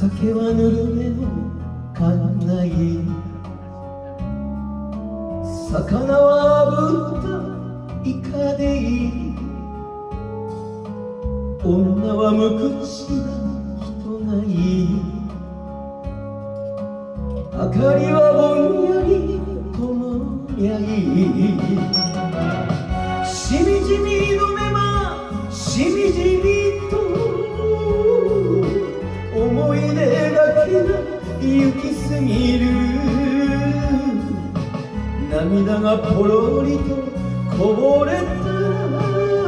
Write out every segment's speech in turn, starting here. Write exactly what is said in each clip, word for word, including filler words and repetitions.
酒はぬるめのかない、魚は炙ったイカでいい、女は無口な人がいい、明かりはぼんやり灯りゃいい。しみじみのめましみじみと思い出だけが行き過ぎる、涙がポロリとこぼれたら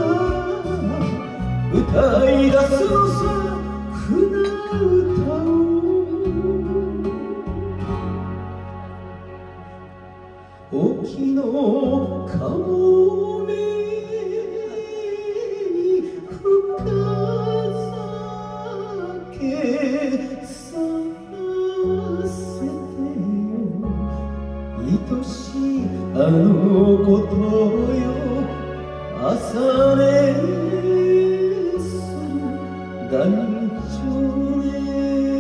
歌い出すのさ船歌を。沖のかもめ深酒させてよ、愛しいあのことよ、朝寝する団長ね。